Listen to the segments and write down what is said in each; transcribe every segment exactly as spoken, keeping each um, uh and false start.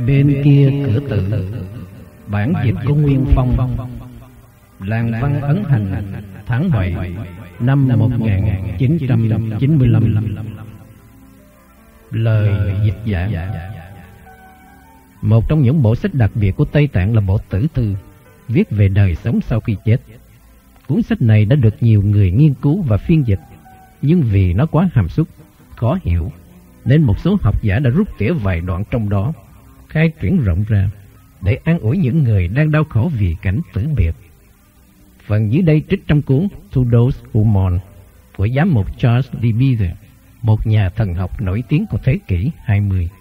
Bên kia cửa tự. Bản dịch của Nguyên Phong. Làng Văn Ấn Hành, tháng bảy năm một nghìn chín trăm chín mươi lăm. Lời dịch giả. Một trong những bộ sách đặc biệt của Tây Tạng là bộ Tử Thư, viết về đời sống sau khi chết. Cuốn sách này đã được nhiều người nghiên cứu và phiên dịch, nhưng vì nó quá hàm súc, khó hiểu, nên một số học giả đã rút tỉa vài đoạn trong đó, khai triển rộng ra để an ủi những người đang đau khổ vì cảnh tử biệt. Phần dưới đây trích trong cuốn To Those Who Mourn của giám mục Charles D. Beather, một nhà thần học nổi tiếng của thế kỷ hai mươi.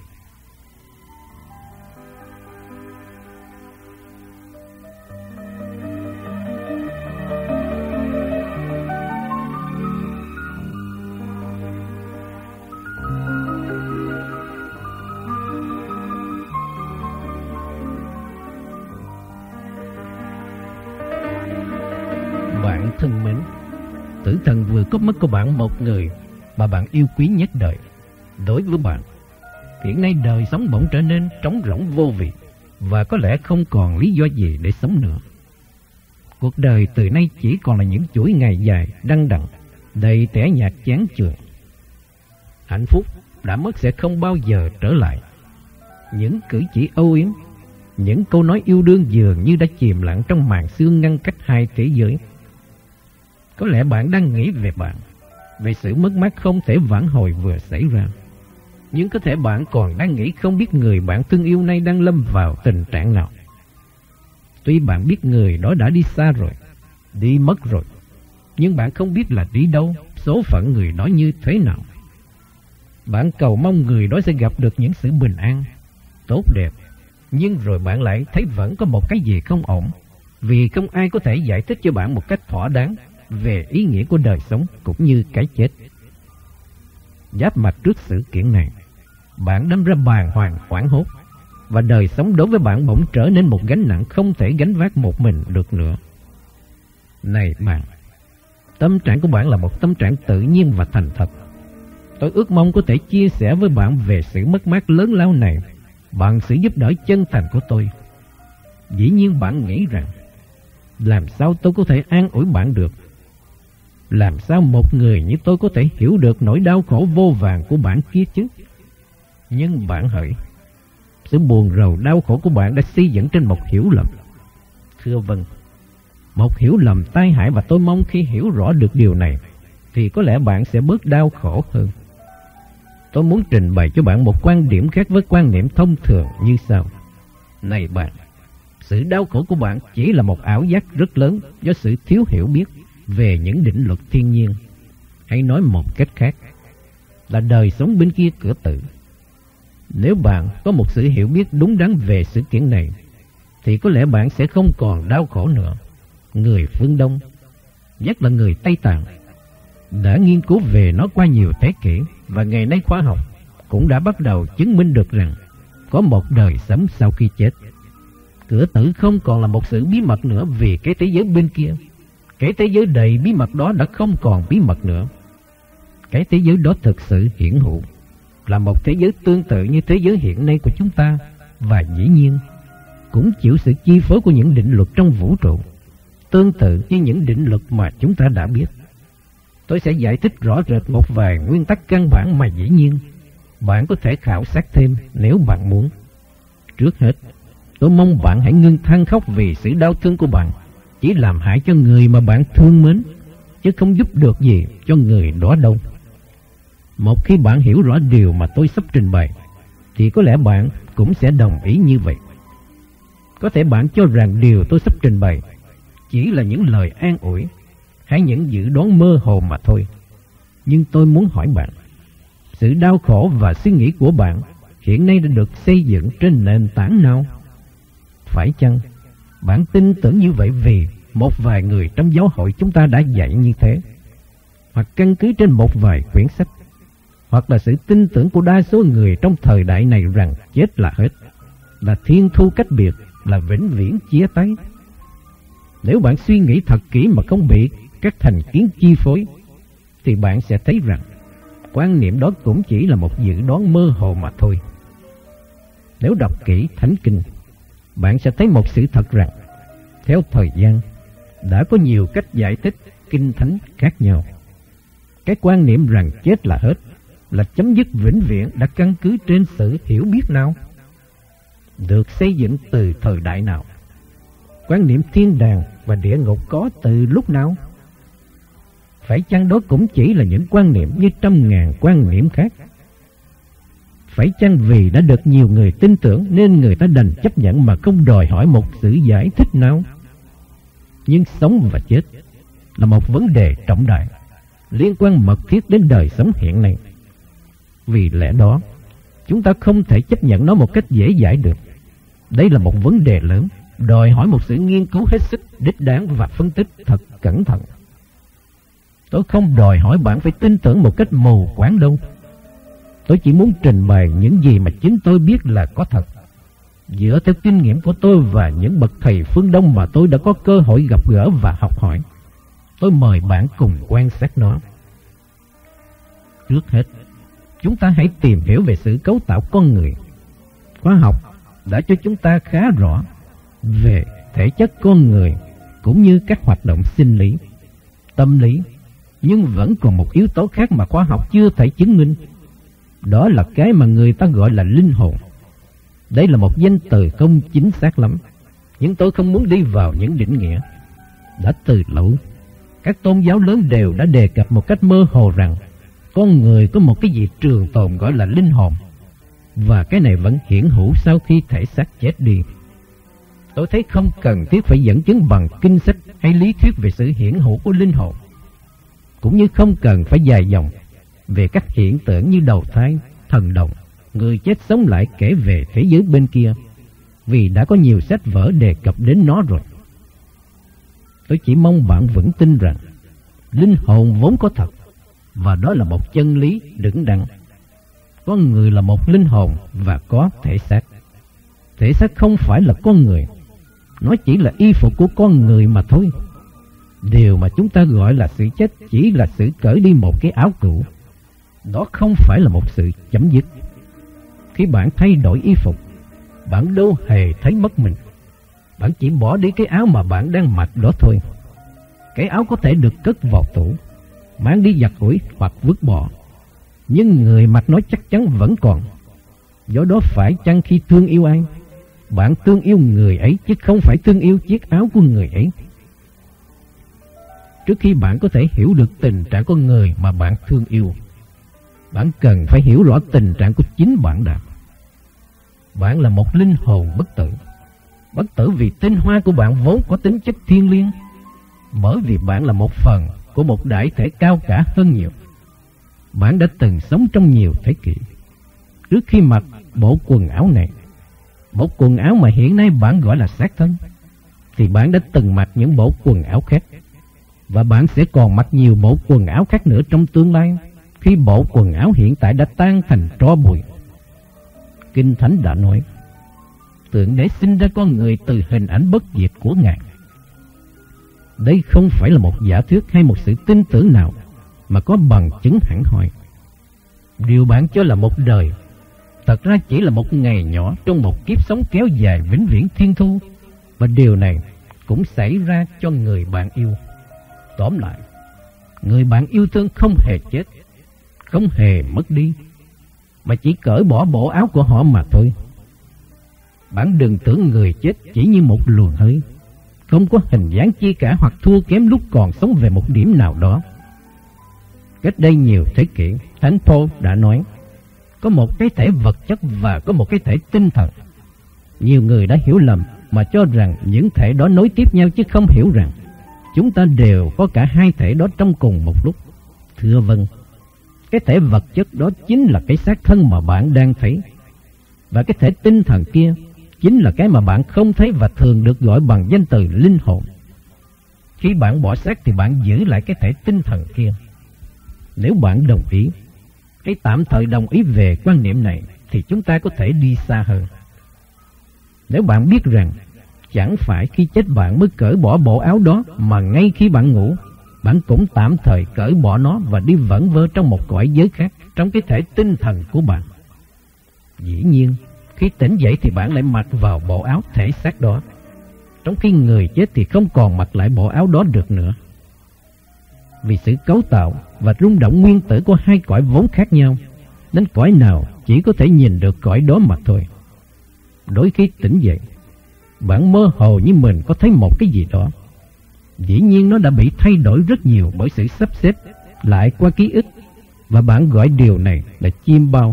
Bạn thân mến, tử thần vừa có mất của bạn một người mà bạn yêu quý nhất đời. Đối với bạn, hiện nay đời sống bỗng trở nên trống rỗng vô vị, và có lẽ không còn lý do gì để sống nữa. Cuộc đời từ nay chỉ còn là những chuỗi ngày dài đăng đẳng, đầy tẻ nhạt chán chường. Hạnh phúc đã mất sẽ không bao giờ trở lại. Những cử chỉ âu yếm, những câu nói yêu đương dường như đã chìm lặng trong màn sương ngăn cách hai thế giới. Có lẽ bạn đang nghĩ về bạn, về sự mất mát không thể vãn hồi vừa xảy ra. Nhưng có thể bạn còn đang nghĩ không biết người bạn thương yêu nay đang lâm vào tình trạng nào. Tuy bạn biết người đó đã đi xa rồi, đi mất rồi, nhưng bạn không biết là đi đâu, số phận người đó như thế nào. Bạn cầu mong người đó sẽ gặp được những sự bình an, tốt đẹp, nhưng rồi bạn lại thấy vẫn có một cái gì không ổn, vì không ai có thể giải thích cho bạn một cách thỏa đáng về ý nghĩa của đời sống cũng như cái chết. Giáp mặt trước sự kiện này, bạn đâm ra bàng hoàng hoảng hốt, và đời sống đối với bạn bỗng trở nên một gánh nặng không thể gánh vác một mình được nữa. Này bạn, tâm trạng của bạn là một tâm trạng tự nhiên và thành thật. Tôi ước mong có thể chia sẻ với bạn về sự mất mát lớn lao này bằng sự giúp đỡ chân thành của tôi. Dĩ nhiên bạn nghĩ rằng, làm sao tôi có thể an ủi bạn được? Làm sao một người như tôi có thể hiểu được nỗi đau khổ vô vàn của bạn kia chứ? Nhưng bạn hỡi, sự buồn rầu đau khổ của bạn đã xây dựng trên một hiểu lầm. Thưa vâng, một hiểu lầm tai hại, và tôi mong khi hiểu rõ được điều này thì có lẽ bạn sẽ bớt đau khổ hơn. Tôi muốn trình bày cho bạn một quan điểm khác với quan niệm thông thường như sau. Này bạn, sự đau khổ của bạn chỉ là một ảo giác rất lớn do sự thiếu hiểu biết về những định luật thiên nhiên. Hay nói một cách khác là đời sống bên kia cửa tự. Nếu bạn có một sự hiểu biết đúng đắn về sự kiện này thì có lẽ bạn sẽ không còn đau khổ nữa. Người phương Đông, nhất là người Tây Tạng, đã nghiên cứu về nó qua nhiều thế kỷ, và ngày nay khoa học cũng đã bắt đầu chứng minh được rằng có một đời sống sau khi chết. Cửa tử không còn là một sự bí mật nữa, vì cái thế giới bên kia, cái thế giới đầy bí mật đó đã không còn bí mật nữa. Cái thế giới đó thực sự hiển hữu, là một thế giới tương tự như thế giới hiện nay của chúng ta, và dĩ nhiên cũng chịu sự chi phối của những định luật trong vũ trụ, tương tự như những định luật mà chúng ta đã biết. Tôi sẽ giải thích rõ rệt một vài nguyên tắc căn bản mà dĩ nhiên bạn có thể khảo sát thêm nếu bạn muốn. Trước hết, tôi mong bạn hãy ngưng than khóc vì sự đau thương của bạn chỉ làm hại cho người mà bạn thương mến, chứ không giúp được gì cho người đó đâu. Một khi bạn hiểu rõ điều mà tôi sắp trình bày, thì có lẽ bạn cũng sẽ đồng ý như vậy. Có thể bạn cho rằng điều tôi sắp trình bày chỉ là những lời an ủi hay những dự đoán mơ hồ mà thôi. Nhưng tôi muốn hỏi bạn, sự đau khổ và suy nghĩ của bạn hiện nay đã được xây dựng trên nền tảng nào? Phải chăng bạn tin tưởng như vậy vì một vài người trong giáo hội chúng ta đã dạy như thế, hoặc căn cứ trên một vài quyển sách, hoặc là sự tin tưởng của đa số người trong thời đại này rằng chết là hết, là thiên thu cách biệt, là vĩnh viễn chia tay? Nếu bạn suy nghĩ thật kỹ mà không bị các thành kiến chi phối, thì bạn sẽ thấy rằng quan niệm đó cũng chỉ là một dự đoán mơ hồ mà thôi. Nếu đọc kỹ Thánh Kinh, bạn sẽ thấy một sự thật rằng, theo thời gian, đã có nhiều cách giải thích Kinh Thánh khác nhau. Cái quan niệm rằng chết là hết, là chấm dứt vĩnh viễn đã căn cứ trên sự hiểu biết nào? Được xây dựng từ thời đại nào? Quan niệm thiên đàng và địa ngục có từ lúc nào? Phải chăng đó cũng chỉ là những quan niệm như trăm ngàn quan niệm khác? Phải chăng vì đã được nhiều người tin tưởng nên người ta đành chấp nhận mà không đòi hỏi một sự giải thích nào? Nhưng sống và chết là một vấn đề trọng đại, liên quan mật thiết đến đời sống hiện nay. Vì lẽ đó, chúng ta không thể chấp nhận nó một cách dễ dãi được. Đây là một vấn đề lớn, đòi hỏi một sự nghiên cứu hết sức đích đáng và phân tích thật cẩn thận. Tôi không đòi hỏi bạn phải tin tưởng một cách mù quáng đâu. Tôi chỉ muốn trình bày những gì mà chính tôi biết là có thật, dựa theo kinh nghiệm của tôi và những bậc thầy phương Đông mà tôi đã có cơ hội gặp gỡ và học hỏi. Tôi mời bạn cùng quan sát nó. Trước hết, chúng ta hãy tìm hiểu về sự cấu tạo con người. Khoa học đã cho chúng ta khá rõ về thể chất con người cũng như các hoạt động sinh lý, tâm lý. Nhưng vẫn còn một yếu tố khác mà khoa học chưa thể chứng minh. Đó là cái mà người ta gọi là linh hồn. Đây là một danh từ không chính xác lắm, nhưng tôi không muốn đi vào những định nghĩa. Đã từ lâu, các tôn giáo lớn đều đã đề cập một cách mơ hồ rằng con người có một cái gì trường tồn gọi là linh hồn, và cái này vẫn hiển hữu sau khi thể xác chết đi. Tôi thấy không cần thiết phải dẫn chứng bằng kinh sách hay lý thuyết về sự hiển hữu của linh hồn, cũng như không cần phải dài dòng về các hiện tượng như đầu thai, thần đồng, người chết sống lại kể về thế giới bên kia, vì đã có nhiều sách vở đề cập đến nó rồi. Tôi chỉ mong bạn vẫn tin rằng linh hồn vốn có thật, và đó là một chân lý đứng đắn. Con người là một linh hồn và có thể xác. Thể xác không phải là con người, nó chỉ là y phục của con người mà thôi. Điều mà chúng ta gọi là sự chết chỉ là sự cởi đi một cái áo cũ. Đó không phải là một sự chấm dứt. Khi bạn thay đổi y phục, bạn đâu hề thấy mất mình. Bạn chỉ bỏ đi cái áo mà bạn đang mặc đó thôi. Cái áo có thể được cất vào tủ, mang đi giặt ủi hoặc vứt bỏ, nhưng người mặc nó chắc chắn vẫn còn. Do đó phải chăng khi thương yêu ai, bạn thương yêu người ấy chứ không phải thương yêu chiếc áo của người ấy? Trước khi bạn có thể hiểu được tình trạng của người mà bạn thương yêu, bạn cần phải hiểu rõ tình trạng của chính bạn đã. Bạn là một linh hồn bất tử. Bất tử vì tinh hoa của bạn vốn có tính chất thiêng liêng, bởi vì bạn là một phần của một đại thể cao cả hơn nhiều. Bạn đã từng sống trong nhiều thế kỷ. Trước khi mặc bộ quần áo này, bộ quần áo mà hiện nay bạn gọi là xác thân, thì bạn đã từng mặc những bộ quần áo khác. Và bạn sẽ còn mặc nhiều bộ quần áo khác nữa trong tương lai, khi bộ quần áo hiện tại đã tan thành tro bụi. Kinh Thánh đã nói, Thượng Đế sinh ra con người từ hình ảnh bất diệt của Ngài. Đây không phải là một giả thuyết hay một sự tin tưởng nào mà có bằng chứng hẳn hoi. Điều bạn cho là một đời, thật ra chỉ là một ngày nhỏ trong một kiếp sống kéo dài vĩnh viễn thiên thu. Và điều này cũng xảy ra cho người bạn yêu. Tóm lại, người bạn yêu thương không hề chết, không hề mất đi, mà chỉ cởi bỏ bộ áo của họ mà thôi. Bạn đừng tưởng người chết chỉ như một luồng hơi, không có hình dáng chi cả hoặc thua kém lúc còn sống về một điểm nào đó. Cách đây nhiều thế kỷ, Thánh Paul đã nói, có một cái thể vật chất và có một cái thể tinh thần. Nhiều người đã hiểu lầm mà cho rằng những thể đó nối tiếp nhau, chứ không hiểu rằng chúng ta đều có cả hai thể đó trong cùng một lúc. Thưa vâng, cái thể vật chất đó chính là cái xác thân mà bạn đang thấy, và cái thể tinh thần kia chính là cái mà bạn không thấy và thường được gọi bằng danh từ linh hồn. Khi bạn bỏ xác thì bạn giữ lại cái thể tinh thần kia. Nếu bạn đồng ý, hãy tạm thời đồng ý về quan niệm này, thì chúng ta có thể đi xa hơn. Nếu bạn biết rằng chẳng phải khi chết bạn mới cởi bỏ bộ áo đó, mà ngay khi bạn ngủ, bạn cũng tạm thời cởi bỏ nó và đi vẩn vơ trong một cõi giới khác, trong cái thể tinh thần của bạn. Dĩ nhiên, Khi tỉnh dậy thì bạn lại mặc vào bộ áo thể xác đó, trong khi người chết thì không còn mặc lại bộ áo đó được nữa. Vì sự cấu tạo và rung động nguyên tử của hai cõi vốn khác nhau, nên cõi nào chỉ có thể nhìn được cõi đó mà thôi. Đôi khi tỉnh dậy, bạn mơ hồ như mình có thấy một cái gì đó. Dĩ nhiên nó đã bị thay đổi rất nhiều bởi sự sắp xếp lại qua ký ức, và bạn gọi điều này là chiêm bao.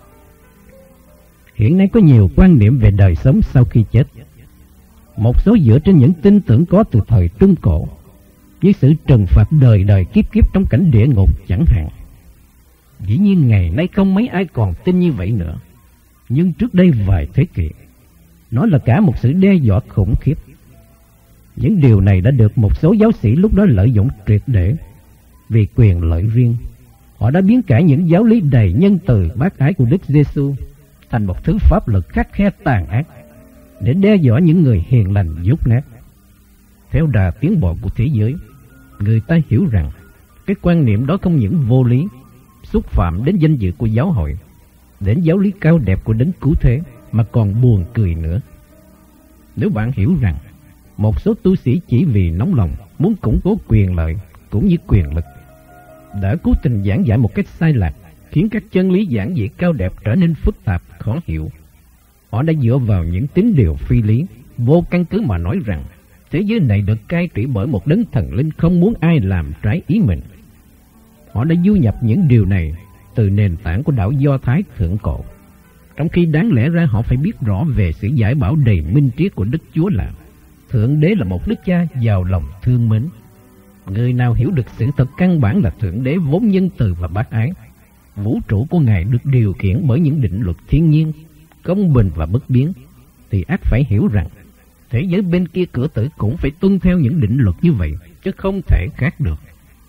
Hiện nay có nhiều quan niệm về đời sống sau khi chết. Một số dựa trên những tin tưởng có từ thời Trung Cổ, như sự trừng phạt đời đời kiếp kiếp trong cảnh địa ngục chẳng hạn. Dĩ nhiên ngày nay không mấy ai còn tin như vậy nữa, nhưng trước đây vài thế kỷ, nó là cả một sự đe dọa khủng khiếp. Những điều này đã được một số giáo sĩ lúc đó lợi dụng triệt để. Vì quyền lợi riêng, họ đã biến cả những giáo lý đầy nhân từ bác ái của Đức Giêsu thành một thứ pháp luật khắc khe tàn ác để đe dọa những người hiền lành dốt nát. Theo đà tiến bộ của thế giới, người ta hiểu rằng cái quan niệm đó không những vô lý, xúc phạm đến danh dự của giáo hội, đến giáo lý cao đẹp của đấng cứu thế, mà còn buồn cười nữa. Nếu bạn hiểu rằng một số tu sĩ chỉ vì nóng lòng muốn củng cố quyền lợi cũng như quyền lực, đã cố tình giảng dạy một cách sai lạc, khiến các chân lý giản dị cao đẹp trở nên phức tạp, khó hiểu. Họ đã dựa vào những tín điều phi lý, vô căn cứ mà nói rằng thế giới này được cai trị bởi một đấng thần linh không muốn ai làm trái ý mình. Họ đã du nhập những điều này từ nền tảng của đạo Do Thái thượng cổ, trong khi đáng lẽ ra họ phải biết rõ về sự giải bảo đầy minh triết của Đức Chúa là Thượng Đế là một Đức Cha giàu lòng thương mến. Người nào hiểu được sự thật căn bản là Thượng Đế vốn nhân từ và bác ái, vũ trụ của Ngài được điều khiển bởi những định luật thiên nhiên, công bình và bất biến, thì ắt phải hiểu rằng thế giới bên kia cửa tử cũng phải tuân theo những định luật như vậy, chứ không thể khác được.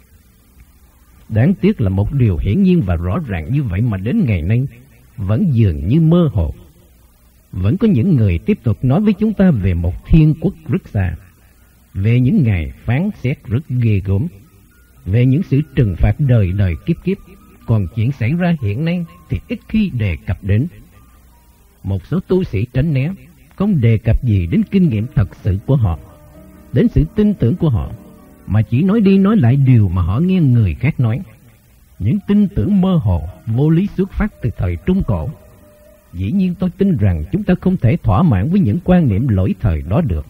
Đáng tiếc là một điều hiển nhiên và rõ ràng như vậy mà đến ngày nay vẫn dường như mơ hồ. Vẫn có những người tiếp tục nói với chúng ta về một thiên quốc rất xa, về những ngày phán xét rất ghê gớm, về những sự trừng phạt đời đời kiếp kiếp, còn chuyện xảy ra hiện nay thì ít khi đề cập đến. Một số tu sĩ tránh né, không đề cập gì đến kinh nghiệm thật sự của họ, đến sự tin tưởng của họ, mà chỉ nói đi nói lại điều mà họ nghe người khác nói. Những tin tưởng mơ hồ, vô lý xuất phát từ thời Trung Cổ. Dĩ nhiên tôi tin rằng chúng ta không thể thỏa mãn với những quan niệm lỗi thời đó được.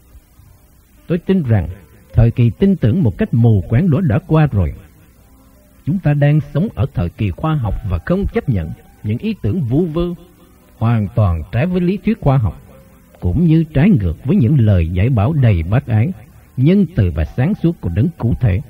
Tôi tin rằng thời kỳ tin tưởng một cách mù quáng đó đã qua rồi. Chúng ta đang sống ở thời kỳ khoa học và không chấp nhận những ý tưởng vu vơ, hoàn toàn trái với lý thuyết khoa học, cũng như trái ngược với những lời dạy bảo đầy bác ái, nhân từ và sáng suốt của đấng cứu thể.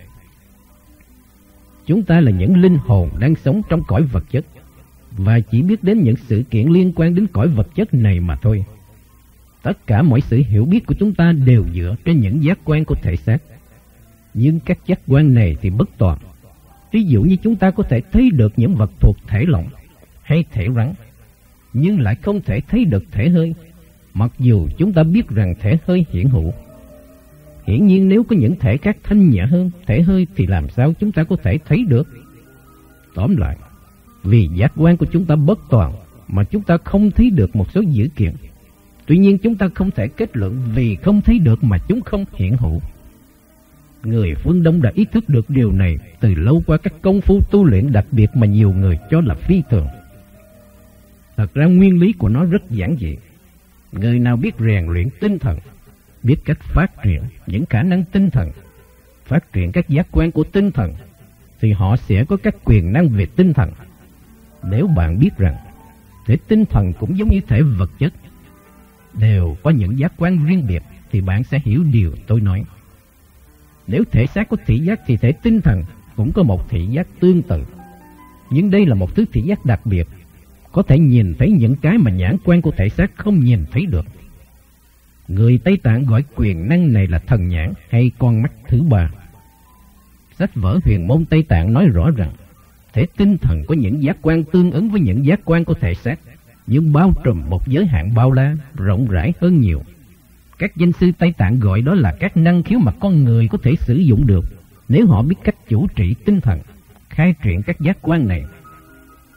Chúng ta là những linh hồn đang sống trong cõi vật chất, và chỉ biết đến những sự kiện liên quan đến cõi vật chất này mà thôi. Tất cả mọi sự hiểu biết của chúng ta đều dựa trên những giác quan của thể xác. Nhưng các giác quan này thì bất toàn. Ví dụ như chúng ta có thể thấy được những vật thuộc thể lỏng hay thể rắn, nhưng lại không thể thấy được thể hơi, mặc dù chúng ta biết rằng thể hơi hiển hữu. Hiển nhiên nếu có những thể khác thanh nhẹ hơn thể hơi thì làm sao chúng ta có thể thấy được? Tóm lại, vì giác quan của chúng ta bất toàn mà chúng ta không thấy được một số dữ kiện. Tuy nhiên chúng ta không thể kết luận vì không thấy được mà chúng không hiện hữu. Người phương Đông đã ý thức được điều này từ lâu qua các công phu tu luyện đặc biệt mà nhiều người cho là phi thường. Thật ra nguyên lý của nó rất giản dị. Người nào biết rèn luyện tinh thần, biết cách phát triển những khả năng tinh thần, phát triển các giác quan của tinh thần, thì họ sẽ có các quyền năng về tinh thần. Nếu bạn biết rằng thể tinh thần cũng giống như thể vật chất, đều có những giác quan riêng biệt, thì bạn sẽ hiểu điều tôi nói. Nếu thể xác có thị giác thì thể tinh thần cũng có một thị giác tương tự. Nhưng đây là một thứ thị giác đặc biệt, có thể nhìn thấy những cái mà nhãn quan của thể xác không nhìn thấy được. Người Tây Tạng gọi quyền năng này là thần nhãn hay con mắt thứ ba. Sách vở Huyền môn Tây Tạng nói rõ rằng thể tinh thần có những giác quan tương ứng với những giác quan của thể xác, nhưng bao trùm một giới hạn bao la, rộng rãi hơn nhiều. Các danh sư Tây Tạng gọi đó là các năng khiếu mà con người có thể sử dụng được nếu họ biết cách chủ trị tinh thần, khai triển các giác quan này.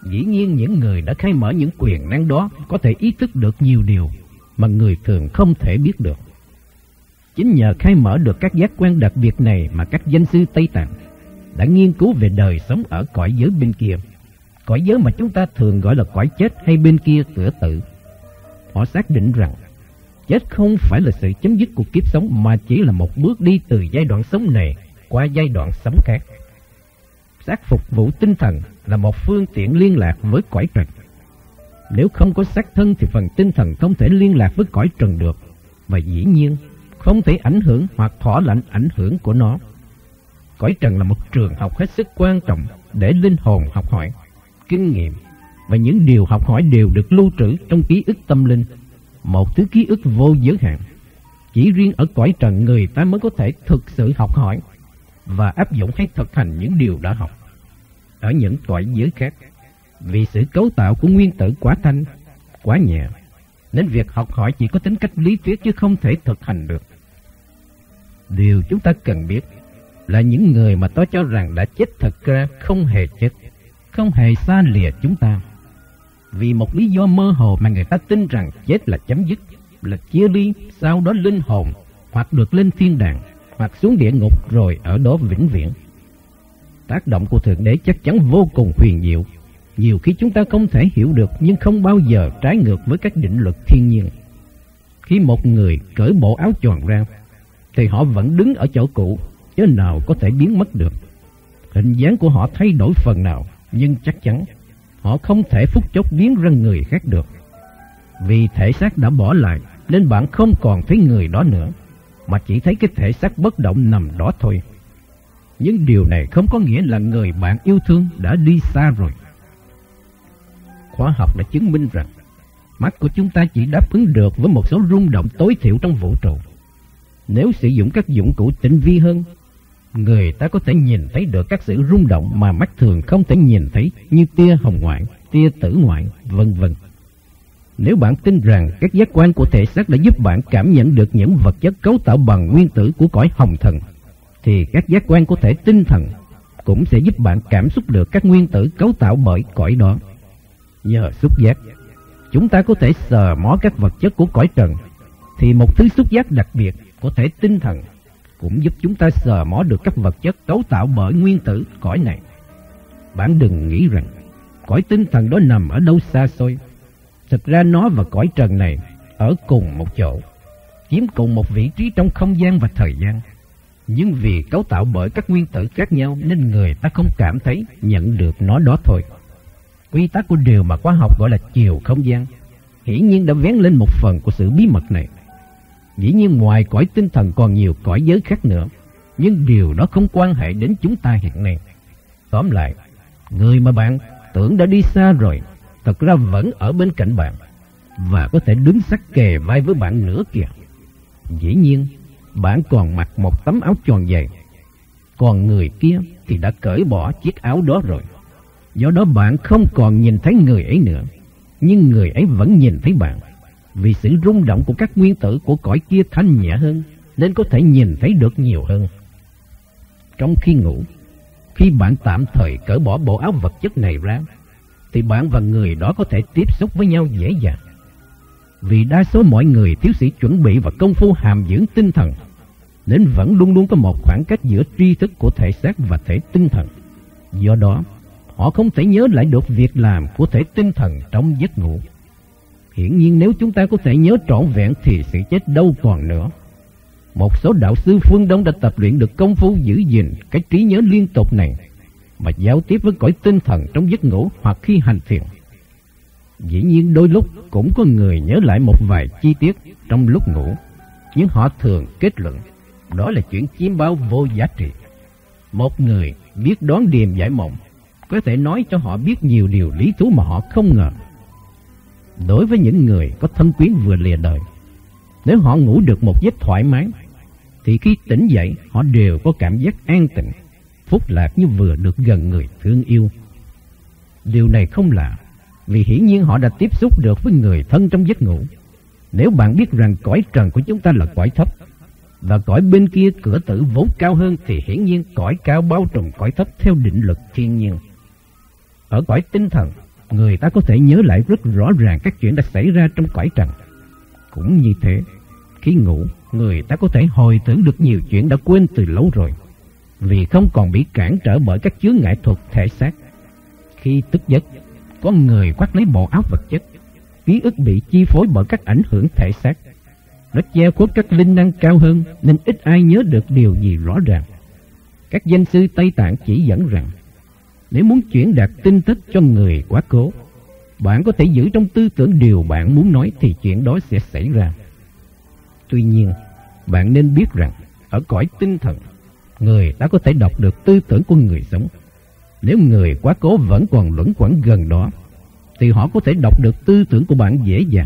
Dĩ nhiên những người đã khai mở những quyền năng đó có thể ý thức được nhiều điều mà người thường không thể biết được. Chính nhờ khai mở được các giác quan đặc biệt này mà các danh sư Tây Tạng đã nghiên cứu về đời sống ở cõi giới bên kia, cõi giới mà chúng ta thường gọi là cõi chết hay bên kia cửa tử. Họ xác định rằng chết không phải là sự chấm dứt của kiếp sống, mà chỉ là một bước đi từ giai đoạn sống này qua giai đoạn sống khác. Xác phục vụ tinh thần là một phương tiện liên lạc với cõi trần. Nếu không có xác thân thì phần tinh thần không thể liên lạc với cõi trần được, và dĩ nhiên không thể ảnh hưởng hoặc thỏa lãnh ảnh hưởng của nó. Cõi trần là một trường học hết sức quan trọng để linh hồn học hỏi, kinh nghiệm, và những điều học hỏi đều được lưu trữ trong ký ức tâm linh, một thứ ký ức vô giới hạn. Chỉ riêng ở cõi trần người ta mới có thể thực sự học hỏi và áp dụng hay thực hành những điều đã học. Ở những cõi giới khác, vì sự cấu tạo của nguyên tử quá thanh, quá nhẹ, nên việc học hỏi chỉ có tính cách lý thuyết chứ không thể thực hành được. Điều chúng ta cần biết là những người mà tôi cho rằng đã chết thật ra không hề chết, không hề xa lìa chúng ta. Vì một lý do mơ hồ mà người ta tin rằng chết là chấm dứt, là chia ly, sau đó linh hồn hoặc được lên thiên đàng, hoặc xuống địa ngục rồi ở đó vĩnh viễn. Tác động của Thượng Đế chắc chắn vô cùng huyền diệu, nhiều khi chúng ta không thể hiểu được, nhưng không bao giờ trái ngược với các định luật thiên nhiên. Khi một người cởi bộ áo choàng ra, thì họ vẫn đứng ở chỗ cũ, chứ nào có thể biến mất được. Hình dáng của họ thay đổi phần nào, nhưng chắc chắn họ không thể phút chốc biến ra người khác được. Vì thể xác đã bỏ lại, nên bạn không còn thấy người đó nữa, mà chỉ thấy cái thể xác bất động nằm đó thôi. Nhưng điều này không có nghĩa là người bạn yêu thương đã đi xa rồi. Khoa học đã chứng minh rằng mắt của chúng ta chỉ đáp ứng được với một số rung động tối thiểu trong vũ trụ. Nếu sử dụng các dụng cụ tinh vi hơn, người ta có thể nhìn thấy được các sự rung động mà mắt thường không thể nhìn thấy, như tia hồng ngoại, tia tử ngoại, vân vân. Nếu bạn tin rằng các giác quan của thể xác đã giúp bạn cảm nhận được những vật chất cấu tạo bằng nguyên tử của cõi hồng thần, thì các giác quan của thể tinh thần cũng sẽ giúp bạn cảm xúc được các nguyên tử cấu tạo bởi cõi đó. Nhờ xúc giác, chúng ta có thể sờ mó các vật chất của cõi trần, thì một thứ xúc giác đặc biệt của thể tinh thần cũng giúp chúng ta sờ mó được các vật chất cấu tạo bởi nguyên tử cõi này. Bạn đừng nghĩ rằng cõi tinh thần đó nằm ở đâu xa xôi. Thực ra nó và cõi trần này ở cùng một chỗ, chiếm cùng một vị trí trong không gian và thời gian. Nhưng vì cấu tạo bởi các nguyên tử khác nhau nên người ta không cảm thấy, nhận được nó đó thôi. Quy tắc của điều mà khoa học gọi là chiều không gian hiển nhiên đã vén lên một phần của sự bí mật này. Dĩ nhiên ngoài cõi tinh thần còn nhiều cõi giới khác nữa, nhưng điều đó không quan hệ đến chúng ta hiện nay. Tóm lại, người mà bạn tưởng đã đi xa rồi, thật ra vẫn ở bên cạnh bạn, và có thể đứng sát kề vai với bạn nữa kìa. Dĩ nhiên, bạn còn mặc một tấm áo choàng dày, còn người kia thì đã cởi bỏ chiếc áo đó rồi. Do đó bạn không còn nhìn thấy người ấy nữa, nhưng người ấy vẫn nhìn thấy bạn. Vì sự rung động của các nguyên tử của cõi kia thanh nhẹ hơn, nên có thể nhìn thấy được nhiều hơn. Trong khi ngủ, khi bạn tạm thời cởi bỏ bộ áo vật chất này ra, thì bạn và người đó có thể tiếp xúc với nhau dễ dàng. Vì đa số mọi người thiếu sự chuẩn bị và công phu hàm dưỡng tinh thần, nên vẫn luôn luôn có một khoảng cách giữa tri thức của thể xác và thể tinh thần. Do đó, họ không thể nhớ lại được việc làm của thể tinh thần trong giấc ngủ. Hiển nhiên nếu chúng ta có thể nhớ trọn vẹn thì sự chết đâu còn nữa. Một số đạo sư phương Đông đã tập luyện được công phu giữ gìn cái trí nhớ liên tục này, mà giao tiếp với cõi tinh thần trong giấc ngủ hoặc khi hành thiền. Dĩ nhiên đôi lúc cũng có người nhớ lại một vài chi tiết trong lúc ngủ, nhưng họ thường kết luận đó là chuyện chiêm bao vô giá trị. Một người biết đoán điềm giải mộng có thể nói cho họ biết nhiều điều lý thú mà họ không ngờ. Đối với những người có thâm quyến vừa lìa đời, nếu họ ngủ được một giấc thoải mái, thì khi tỉnh dậy họ đều có cảm giác an tịnh, phúc lạc như vừa được gần người thương yêu. Điều này không lạ, vì hiển nhiên họ đã tiếp xúc được với người thân trong giấc ngủ. Nếu bạn biết rằng cõi trần của chúng ta là cõi thấp, và cõi bên kia cửa tử vốn cao hơn, thì hiển nhiên cõi cao bao trùm cõi thấp theo định luật thiên nhiên. Ở cõi tinh thần, người ta có thể nhớ lại rất rõ ràng các chuyện đã xảy ra trong cõi trần. Cũng như thế, khi ngủ, người ta có thể hồi tưởng được nhiều chuyện đã quên từ lâu rồi, vì không còn bị cản trở bởi các chướng ngại thuật thể xác. Khi thức giấc, con người khoác lấy bộ áo vật chất, ký ức bị chi phối bởi các ảnh hưởng thể xác. Nó che khuất các linh năng cao hơn nên ít ai nhớ được điều gì rõ ràng. Các danh sư Tây Tạng chỉ dẫn rằng, nếu muốn chuyển đạt tin tức cho người quá cố, bạn có thể giữ trong tư tưởng điều bạn muốn nói thì chuyện đó sẽ xảy ra. Tuy nhiên, bạn nên biết rằng, ở cõi tinh thần, người ta có thể đọc được tư tưởng của người sống. Nếu người quá cố vẫn còn luẩn quẩn gần đó, thì họ có thể đọc được tư tưởng của bạn dễ dàng.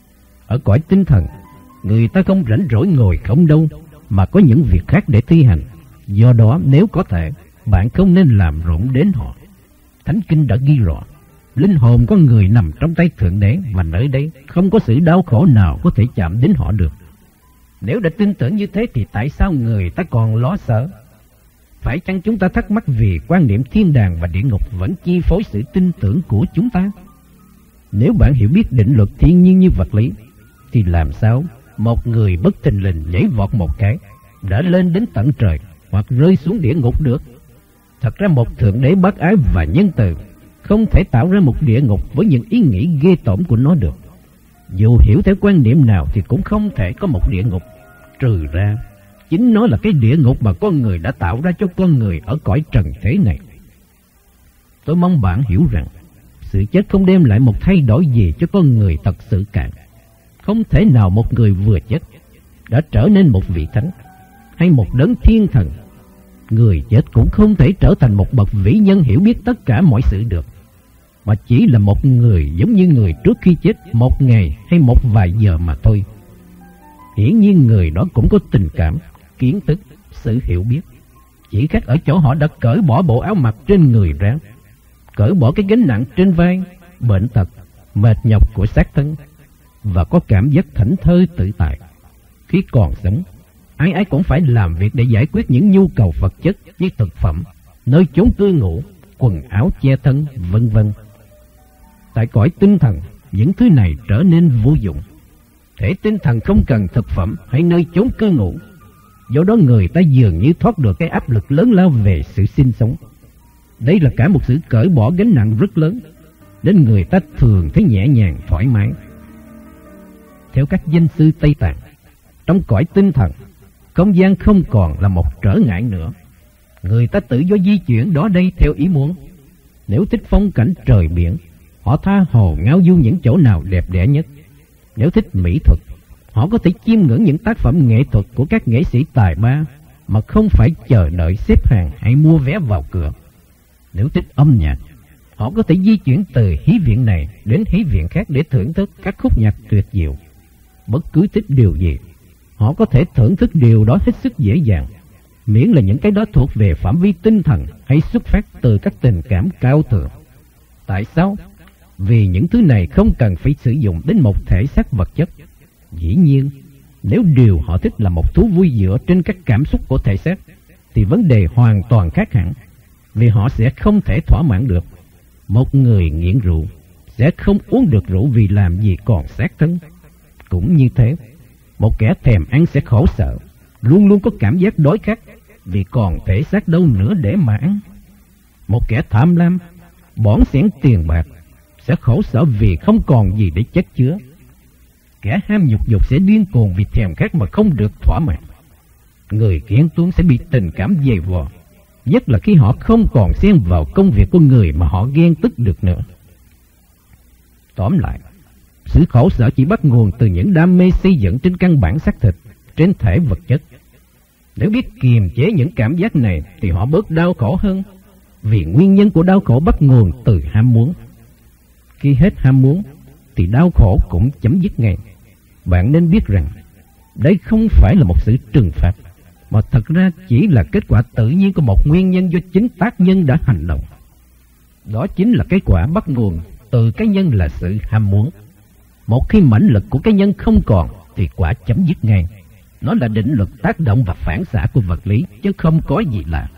Ở cõi tinh thần, người ta không rảnh rỗi ngồi không đâu, mà có những việc khác để thi hành. Do đó, nếu có thể, bạn không nên làm rộn đến họ. Thánh Kinh đã ghi rõ, linh hồn con người nằm trong tay Thượng Đế, và nơi đây không có sự đau khổ nào có thể chạm đến họ được. Nếu đã tin tưởng như thế thì tại sao người ta còn lo sợ? Phải chăng chúng ta thắc mắc vì quan niệm thiên đàng và địa ngục vẫn chi phối sự tin tưởng của chúng ta? Nếu bạn hiểu biết định luật thiên nhiên như vật lý, thì làm sao một người bất thình lình nhảy vọt một cái đã lên đến tận trời hoặc rơi xuống địa ngục được? Thật ra một Thượng Đế bác ái và nhân từ không thể tạo ra một địa ngục với những ý nghĩ ghê tởm của nó được. Dù hiểu theo quan niệm nào thì cũng không thể có một địa ngục, trừ ra chính nó là cái địa ngục mà con người đã tạo ra cho con người ở cõi trần thế này. Tôi mong bạn hiểu rằng sự chết không đem lại một thay đổi gì cho con người thật sự cả. Không thể nào một người vừa chết đã trở nên một vị thánh hay một đấng thiên thần. Người chết cũng không thể trở thành một bậc vĩ nhân hiểu biết tất cả mọi sự được, mà chỉ là một người giống như người trước khi chết một ngày hay một vài giờ mà thôi. Hiển nhiên người đó cũng có tình cảm, kiến thức, sự hiểu biết. Chỉ khác ở chỗ họ đã cởi bỏ bộ áo mặc trên người ra, cởi bỏ cái gánh nặng trên vai, bệnh tật, mệt nhọc của xác thân, và có cảm giác thảnh thơi tự tại. Khi còn sống, ai ai cũng phải làm việc để giải quyết những nhu cầu vật chất như thực phẩm, nơi chốn cư ngụ, quần áo che thân, vân vân. Tại cõi tinh thần, những thứ này trở nên vô dụng. Thể tinh thần không cần thực phẩm hay nơi chốn cư ngụ, do đó người ta dường như thoát được cái áp lực lớn lao về sự sinh sống. Đây là cả một sự cởi bỏ gánh nặng rất lớn, nên người ta thường thấy nhẹ nhàng, thoải mái. Theo các danh sư Tây Tạng, trong cõi tinh thần, không gian không còn là một trở ngại nữa. Người ta tự do di chuyển đó đây theo ý muốn. Nếu thích phong cảnh trời biển, họ tha hồ ngao du những chỗ nào đẹp đẽ nhất. Nếu thích mỹ thuật, họ có thể chiêm ngưỡng những tác phẩm nghệ thuật của các nghệ sĩ tài ba mà không phải chờ đợi xếp hàng hay mua vé vào cửa. Nếu thích âm nhạc, họ có thể di chuyển từ hí viện này đến hí viện khác để thưởng thức các khúc nhạc tuyệt diệu. Bất cứ thích điều gì, họ có thể thưởng thức điều đó hết sức dễ dàng, miễn là những cái đó thuộc về phạm vi tinh thần hay xuất phát từ các tình cảm cao thượng. Tại sao? Vì những thứ này không cần phải sử dụng đến một thể xác vật chất. Dĩ nhiên, nếu điều họ thích là một thú vui dựa trên các cảm xúc của thể xác, thì vấn đề hoàn toàn khác hẳn, vì họ sẽ không thể thỏa mãn được. Một người nghiện rượu sẽ không uống được rượu vì làm gì còn xác thân. Cũng như thế, một kẻ thèm ăn sẽ khổ sở, luôn luôn có cảm giác đói khát, vì còn thể xác đâu nữa để mà ăn. Một kẻ tham lam, bỏng xẻn tiền bạc, sẽ khổ sở vì không còn gì để chất chứa. Kẻ ham nhục dục sẽ điên cuồng vì thèm khát mà không được thỏa mãn. Người ghen tuông sẽ bị tình cảm dày vò, nhất là khi họ không còn xen vào công việc của người mà họ ghen tức được nữa. Tóm lại, sự khổ sở chỉ bắt nguồn từ những đam mê xây dựng trên căn bản xác thịt, trên thể vật chất. Nếu biết kiềm chế những cảm giác này thì họ bớt đau khổ hơn, vì nguyên nhân của đau khổ bắt nguồn từ ham muốn. Khi hết ham muốn thì đau khổ cũng chấm dứt ngay. Bạn nên biết rằng đây không phải là một sự trừng phạt, mà thật ra chỉ là kết quả tự nhiên của một nguyên nhân do chính tác nhân đã hành động. Đó chính là kết quả bắt nguồn từ cái nhân là sự ham muốn. Một khi mãnh lực của cái nhân không còn thì quả chấm dứt ngay. Nó là định luật tác động và phản xạ của vật lý, chứ không có gì lạ.